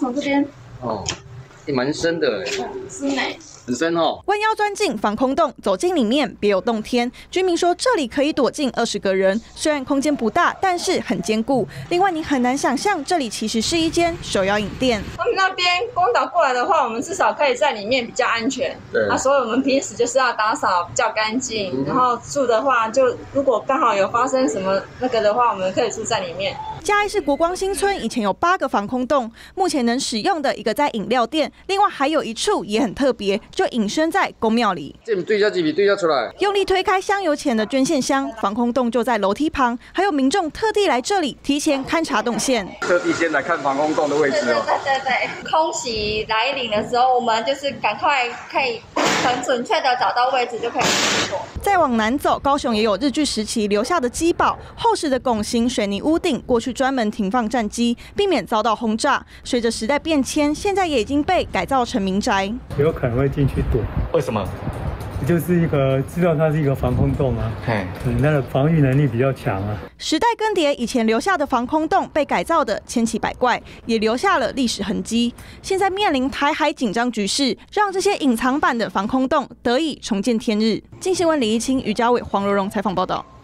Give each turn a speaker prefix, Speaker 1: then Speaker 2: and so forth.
Speaker 1: 从这边
Speaker 2: 哦，也蛮深的哎，
Speaker 1: 是美。
Speaker 2: 很深哦。
Speaker 3: 弯腰钻进防空洞，走进里面别有洞天。居民说，这里可以躲进20个人，虽然空间不大，但是很坚固。另外，你很难想象这里其实是一间手摇饮店。
Speaker 1: 他们那边攻打过来的话，我们至少可以在里面比较安全。
Speaker 2: 对
Speaker 1: 啊，所以我们平时就是要打扫比较干净，然后住的话，就如果刚好有发生什么那个的话，我们可以住在里面。
Speaker 3: 嘉义市国光新村以前有8个防空洞，目前能使用的一个在饮料店，另外还有一处也很特别，就隐身在公庙里。
Speaker 2: 这对焦几笔对焦出来，
Speaker 3: 用力推开香油钱的捐献箱，防空洞就在楼梯旁，还有民众特地来这里提前勘察动线，
Speaker 2: 特地先来看防空洞的位置哦。
Speaker 1: 对，空袭来临的时候，我们就是赶快可以很准确的找到位置，就可以去躲。
Speaker 3: 再往南走，高雄也有日据时期留下的机堡，厚实的拱形水泥屋顶，过去专门停放战机，避免遭到轰炸。随着时代变迁，现在也已经被改造成民宅。
Speaker 4: 有可能会进去躲，
Speaker 2: 为什么？
Speaker 4: 就是知道它是一个防空洞啊，它的防御能力比较强啊。
Speaker 3: 时代更迭，以前留下的防空洞被改造的千奇百怪，也留下了历史痕迹。现在面临台海紧张局势，让这些隐藏版的防空洞得以重见天日。镜新闻李一清、于家伟、黄柔荣采访报道。